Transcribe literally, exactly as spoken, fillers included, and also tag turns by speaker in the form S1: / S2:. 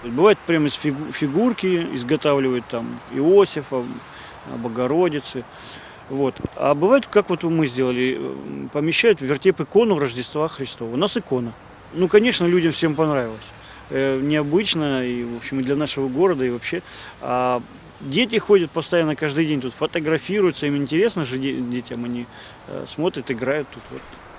S1: Бывает, прямо из фигу фигурки изготавливают, там, Иосифа, Богородицы. Вот. А бывает, как вот мы сделали, э, помещают в вертеп икону Рождества Христова. У нас икона. Ну, конечно, людям всем понравилось. Э, необычно, и, в общем, и для нашего города, и вообще. А дети ходят постоянно, каждый день тут фотографируются, им интересно же де детям, они э, смотрят, играют тут вот.